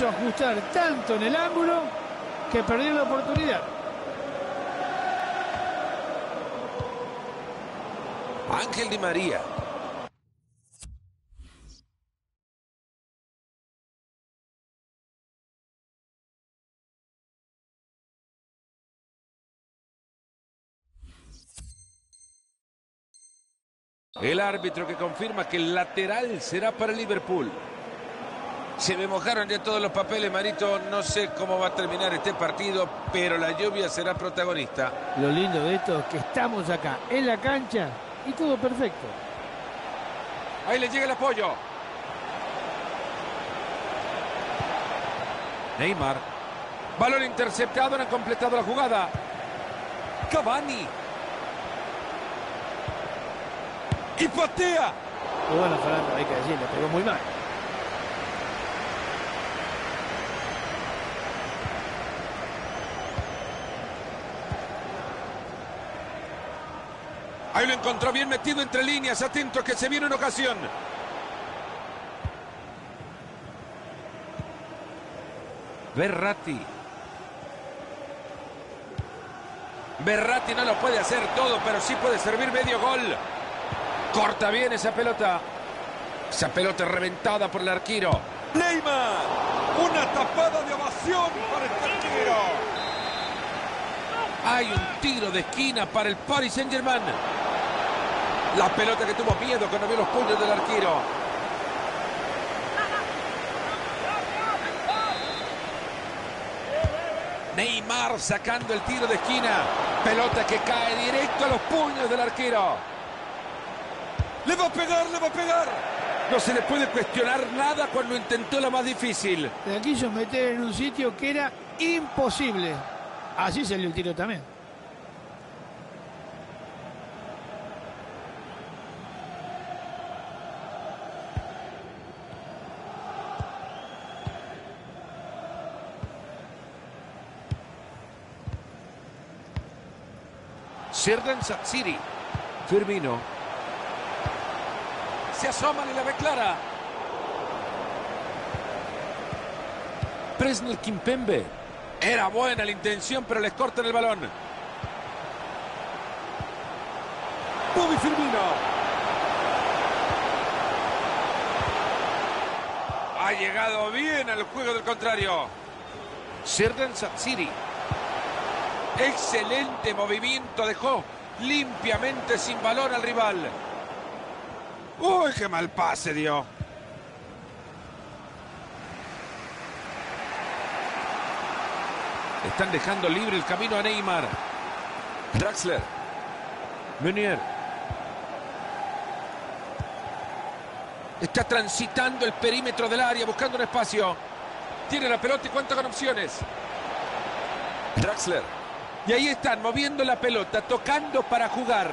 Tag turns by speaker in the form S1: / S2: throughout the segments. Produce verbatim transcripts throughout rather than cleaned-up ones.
S1: quiso ajustar tanto en el ángulo que perdió la oportunidad.
S2: Ángel Di María. El árbitro que confirma que el lateral será para el Liverpool. Se me mojaron ya todos los papeles, Marito. No sé cómo va a terminar este partido, pero la lluvia será protagonista.
S1: Lo lindo de esto es que estamos acá en la cancha y todo perfecto.
S2: Ahí le llega el apoyo. Neymar. Balón interceptado, no han completado la jugada. Cavani. Y patea.
S1: Y bueno, Fernando, hay que decir, le pegó muy mal.
S2: Ahí lo encontró bien metido entre líneas. Atento que se viene una ocasión. Verratti. Verratti no lo puede hacer todo, pero sí puede servir medio gol. Corta bien esa pelota. Esa pelota reventada por el arquero. Neymar. Una tapada de ovación para el arquero. Hay un tiro de esquina para el Paris Saint-Germain. La pelota que tuvo miedo cuando vio los puños del arquero. Neymar sacando el tiro de esquina. Pelota que cae directo a los puños del arquero. Le va a pegar, le va a pegar. No se le puede cuestionar nada cuando intentó la más difícil.
S1: La quiso meter en un sitio que era imposible. Así salió el tiro también.
S2: Sheridan City. Firmino. Se asoman y la ve clara. Presnel Kimpembe. Era buena la intención, pero les cortan el balón. Bobby Firmino. Ha llegado bien al juego del contrario. Sheridan City. Excelente movimiento, dejó limpiamente sin balón al rival. Uy, qué mal pase dio. Están dejando libre el camino a Neymar. Draxler. Meunier. Está transitando el perímetro del área, buscando un espacio. Tiene la pelota y cuenta con opciones. Draxler. Y ahí están, moviendo la pelota, tocando para jugar.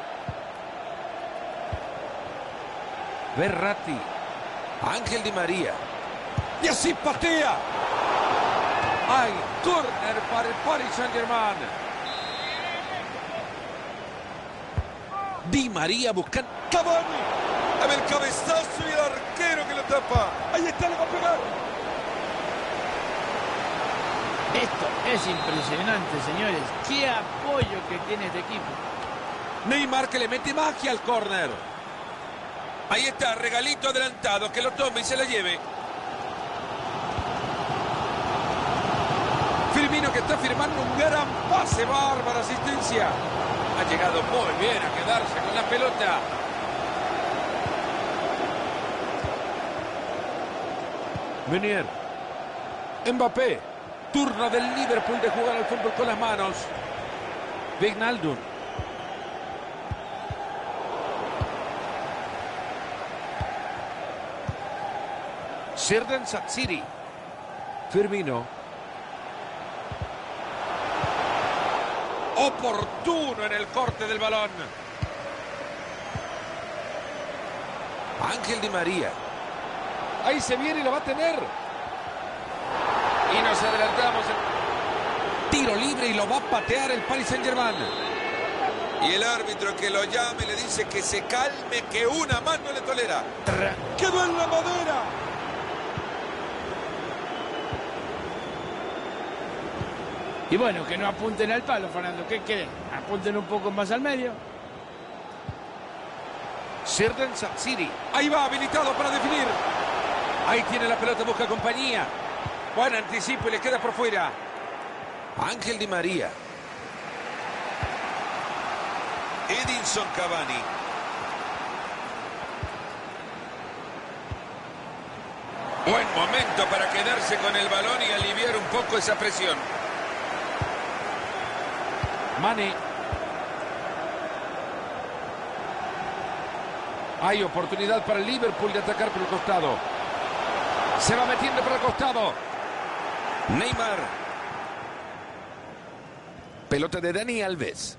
S2: Verratti. Ángel Di María. Y así patea. Hay córner para el Paris Saint-Germain. Di María buscando. Cavani. A ver el cabezazo y el arquero que lo tapa. Ahí está, le va a pegar.
S1: Esto es impresionante, señores. Qué apoyo que tiene este equipo.
S2: Neymar que le mete magia al córner. Ahí está, regalito adelantado, que lo tome y se la lleve. Firmino que está firmando un gran pase, bárbara asistencia. Ha llegado muy bien a quedarse con la pelota. Meunier. Mbappé. Turno del Liverpool de jugar al fútbol con las manos. Wijnaldum. Sheridan City. Firmino. Oportuno en el corte del balón. Ángel Di María. Ahí se viene y lo va a tener. Y nos adelantamos. Tiro libre y lo va a patear el Paris Saint-Germain. Y el árbitro que lo llame le dice que se calme, que una mano le tolera. Quedó en la madera.
S1: Y bueno, que no apunten al palo, Fernando. ¿Qué quieren? Apunten un poco más al medio.
S2: Sheridan City. Ahí va, habilitado para definir. Ahí tiene la pelota, busca compañía. Buen anticipo y le queda por fuera. Ángel Di María. Edinson Cavani. Buen momento para quedarse con el balón y aliviar un poco esa presión. Mane. Hay oportunidad para el Liverpool de atacar por el costado. Se va metiendo por el costado. Neymar. Pelota de Dani Alves.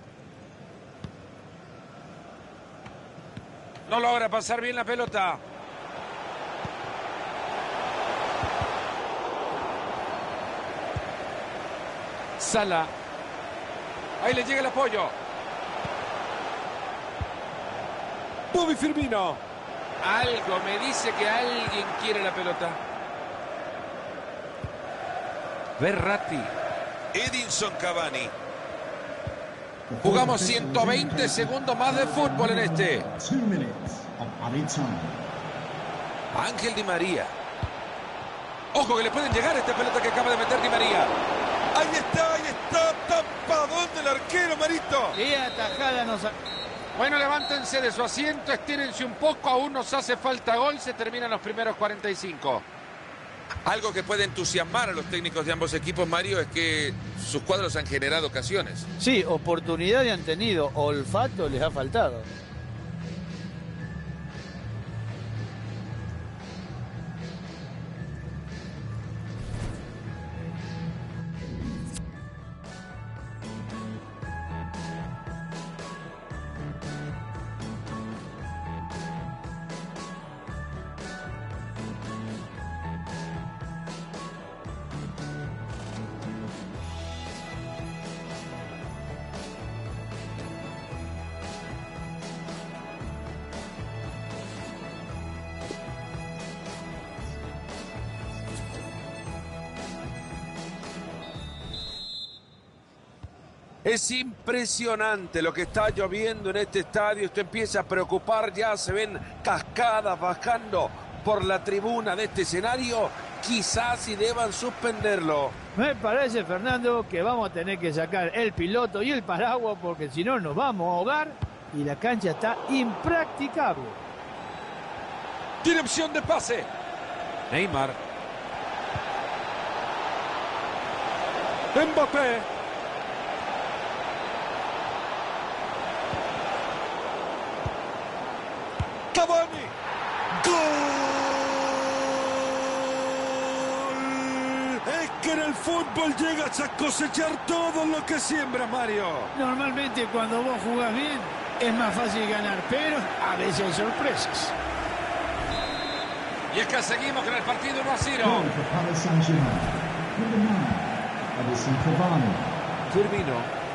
S2: No logra pasar bien la pelota. Sala. Ahí le llega el apoyo. Bobby Firmino. Algo me dice que alguien quiere la pelota. Verratti. Edinson Cavani. Jugamos ciento veinte segundos más de fútbol en este. Ángel Di María. Ojo que le pueden llegar a esta pelota que acaba de meter Di María. Ahí está, ahí está. Tapadón del arquero, Marito.
S1: Y atajada nos...
S2: Bueno, levántense de su asiento, estírense un poco. Aún nos hace falta gol. Se terminan los primeros cuarenta y cinco. Algo que puede entusiasmar a los técnicos de ambos equipos, Mario, es que sus cuadros han generado ocasiones.
S1: Sí, oportunidad han tenido, olfato les ha faltado.
S2: Es impresionante lo que está lloviendo en este estadio. Esto empieza a preocupar. Ya se ven cascadas bajando por la tribuna de este escenario. Quizás si deban suspenderlo.
S1: Me parece, Fernando, que vamos a tener que sacar el piloto y el paraguas porque si no nos vamos a ahogar y la cancha está impracticable.
S2: Tiene opción de pase. Neymar. Mbappé. Cavani. ¡Gol! Es que en el fútbol llegas a cosechar todo lo que siembras, Mario.
S1: Normalmente cuando vos jugás bien es más fácil ganar, pero a veces hay sorpresas.
S2: Y es que seguimos con el partido uno a cero. Firmino.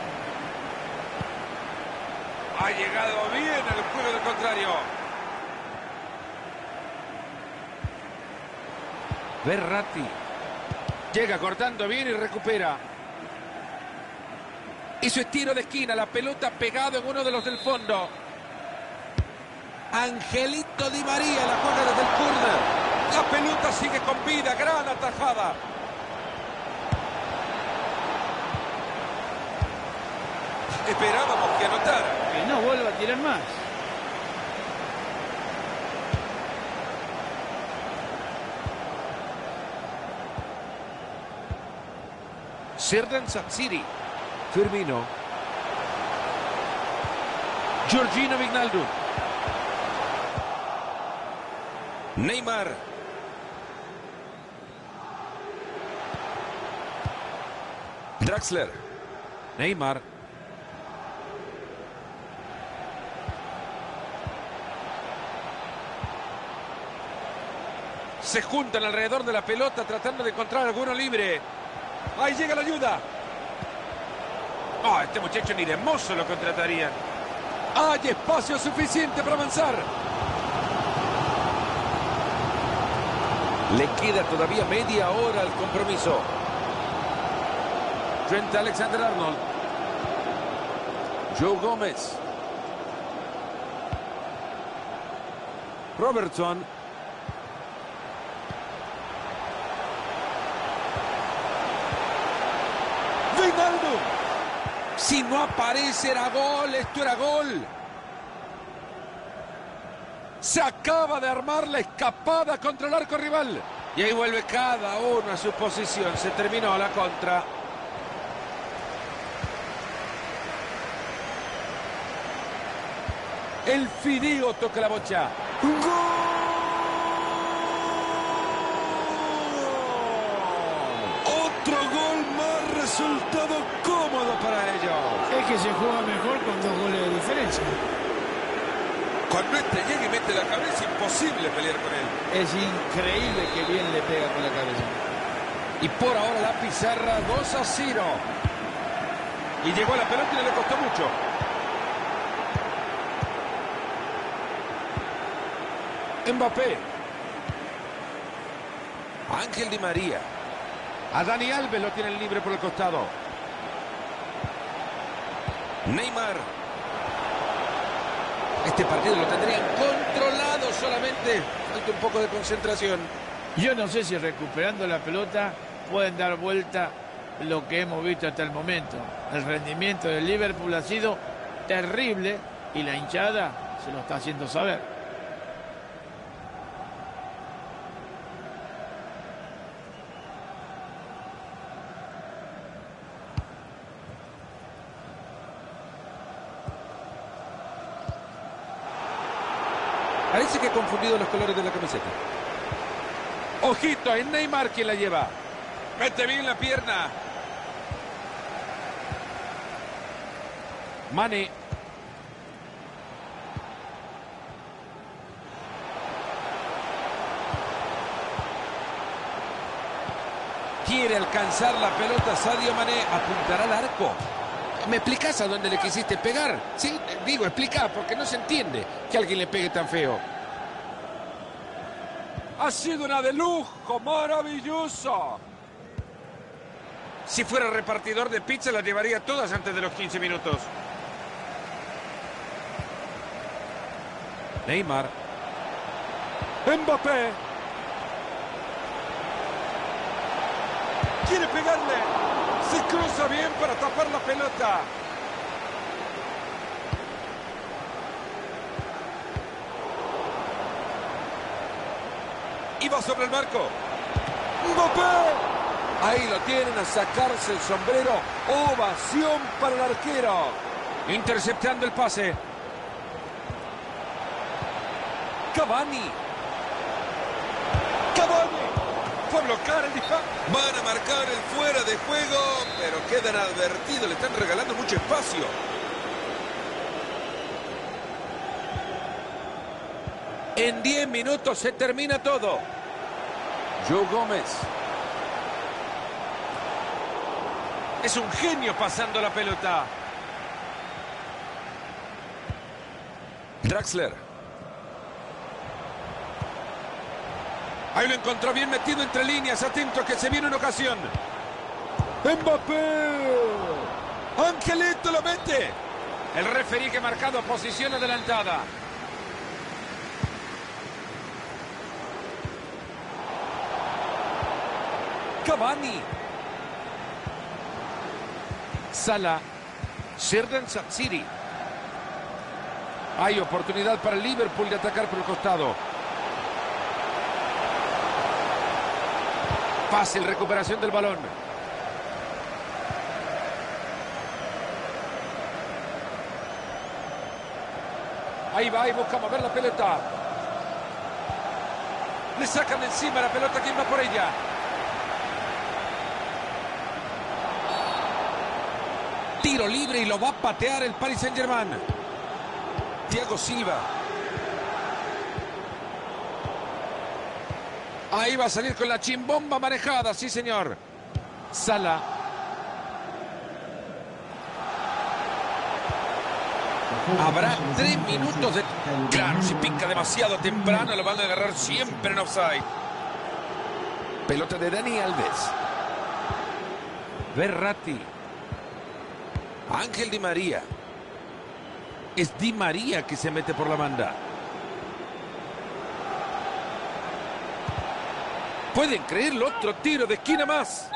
S2: Ha llegado bien el juego del contrario. Verratti. Llega cortando bien y recupera. Hizo estiro de esquina, la pelota pegado en uno de los del fondo. Angelito Di María la juega desde el córner. La pelota sigue con vida, gran atajada. Esperábamos que anotara.
S1: Que no vuelva a tirar más.
S2: Sheridan City. Firmino. Georgino Wijnaldum. Neymar. Draxler. Neymar. Se juntan alrededor de la pelota tratando de encontrar alguno libre. Ahí llega la ayuda. Oh, este muchacho ni de mozo lo contratarían. Hay espacio suficiente para avanzar. Le queda todavía media hora al compromiso. Trent Alexander-Arnold. Joe Gómez. Robertson. Wijnaldum. Si no aparece era gol, esto era gol. Se acaba de armar la escapada contra el arco rival. Y ahí vuelve cada uno a su posición. Se terminó la contra. El Fidigo toca la bocha. ¡Gol! Otro gol más, resultado cómodo para ellos.
S1: Es que se juega mejor con dos goles de diferencia.
S2: Cuando este llega y mete la cabeza, imposible pelear con él.
S1: Es increíble que bien le pega con la cabeza.
S2: Y por ahora la pizarra dos a cero. Y llegó a la pelota y no le costó mucho. Mbappé. Ángel Di María. A Dani Alves lo tienen libre por el costado. Neymar. Este partido lo tendrían controlado, solamente falta un poco de concentración.
S1: Yo no sé si recuperando la pelota pueden dar vuelta lo que hemos visto hasta el momento. El rendimiento del Liverpool ha sido terrible y la hinchada se lo está haciendo saber.
S2: Parece que ha confundido los colores de la camiseta. Ojito, es Neymar quien la lleva. Mete bien la pierna. Mane. Quiere alcanzar la pelota Sadio Mané. Apuntará al arco. ¿Me explicás a dónde le quisiste pegar? Sí, digo, explica, porque no se entiende que alguien le pegue tan feo. Ha sido una de lujo, maravilloso. Si fuera repartidor de pizza, las llevaría todas antes de los quince minutos. Neymar. Mbappé. Quiere pegarle. Se cruza bien para tapar la pelota. Y va sobre el marco. ¡Mbappé! Ahí lo tienen, a sacarse el sombrero. Ovación para el arquero. Interceptando el pase. Cavani. Cavani. Fue a bloquear el disparo. Van a marcar el fuera de juego, pero quedan advertidos. Le están regalando mucho espacio. En diez minutos se termina todo. Joe Gómez. Es un genio pasando la pelota. Draxler. Ahí lo encontró bien metido entre líneas. Atento que se viene una ocasión. ¡Mbappé! ¡Angelito lo mete! El referí que ha marcado posición adelantada. Cavani. Salah. Sheridan Satsiri. Hay oportunidad para el Liverpool de atacar por el costado. Fácil recuperación del balón. Ahí va y busca mover la pelota. Le sacan de encima la pelota. ¿Quién va por ella? Tiro libre y lo va a patear el Paris Saint-Germain. Thiago Silva. Ahí va a salir con la chimbomba manejada, sí señor. Salah. Habrá tres minutos de... Claro, si pica demasiado temprano lo van a agarrar siempre en offside. Pelota de Dani Alves. Verratti. Ángel Di María. Es Di María que se mete por la banda. ¿Pueden creerlo? Otro tiro de esquina más.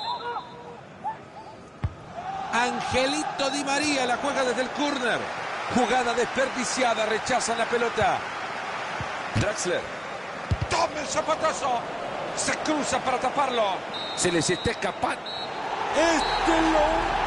S2: Angelito Di María la juega desde el córner. Jugada desperdiciada, rechazan la pelota. Draxler. ¡Toma el zapatazo! Se cruza para taparlo. Se les está escapando. Este lo...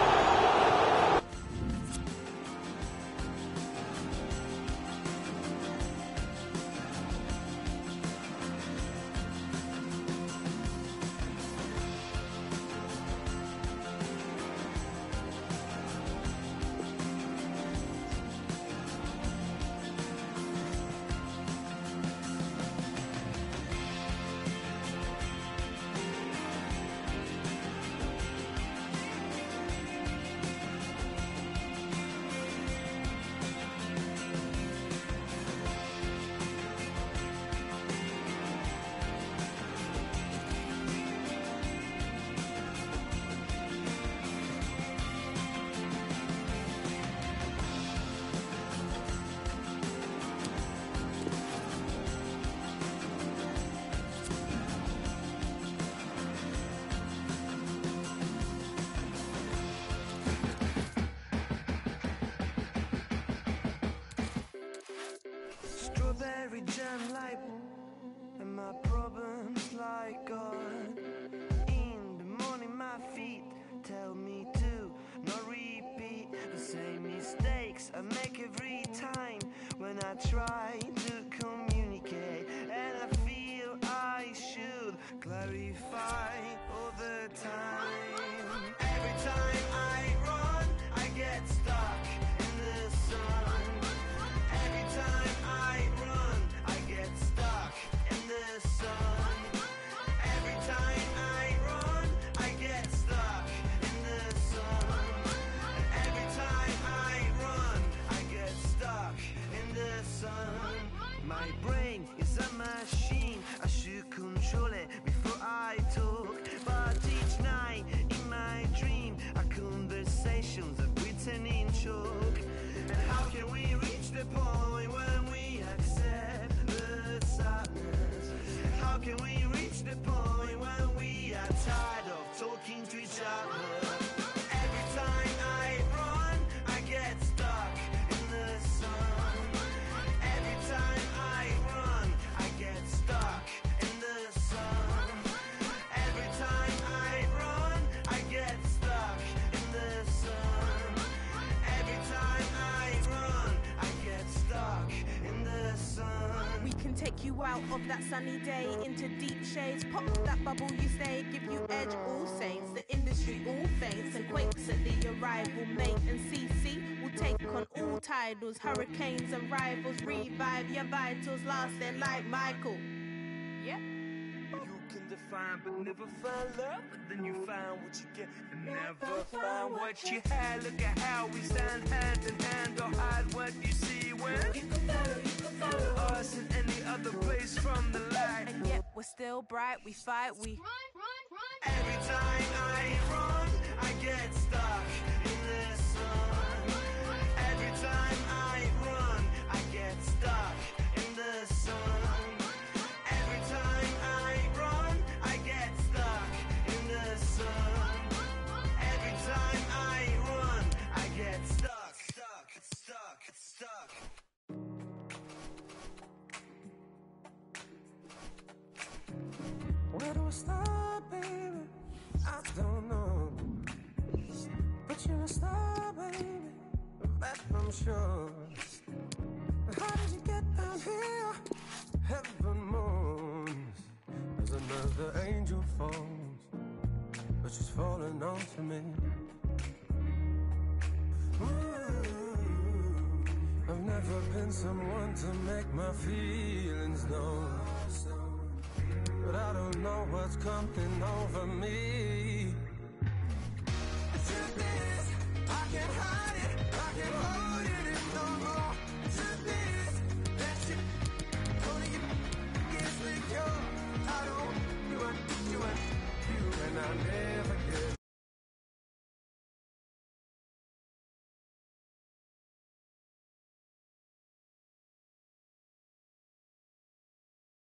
S3: Strawberry jam like, and my problems like God. In the morning my feet tell me to not repeat the same mistakes I make every time when I try to communicate, and I feel I should clarify all the time. Every time I run I get stuck in the sun. Every time I run, I get stuck in the sun. Every time I run, I get stuck in the sun. Every time I run, I get stuck in the sun. My brain is a machine, I should control it before I talk. But each night in my dream, our conversations are written in chalk. And how can we reach the point when we accept the sadness? How can we reach the point when we are tired of talking to each other? Every time I run, I get stuck in the sun. Every time I run, I get stuck in the sun. Every time I run, I get stuck in the sun. Every time I run, I get stuck in the sun.
S4: We can take you out of that sunny day into deep shades. Pop that bubble you stay, give you edge all saints. The industry all faints and quakes at the arrival. Mate and C C will take on all titles. Hurricanes and rivals revive your vitals. Lasting like Michael. Yeah.
S3: You can define but never find love, but then you find what you get and never find what you had. Look at how we stand hand in hand. Don't hide what you see when you can follow, you can follow us in any other place from the light.
S4: And yet we're still bright, we fight, we
S3: run, run, run. Every time I run, I get stuck in the sun. Every time I run, I get stuck in the sun. Every time I run, I get stuck in the sun. Every time I run, I get stuck, stuck, stuck, stuck. Where do I start, baby? I don't know. But you're a star, baby, that I'm sure. But how did you get down here? Heaven moans as another angel falls, but she's falling onto me. Ooh, I've never been someone to make my feelings known, but I don't know what's coming over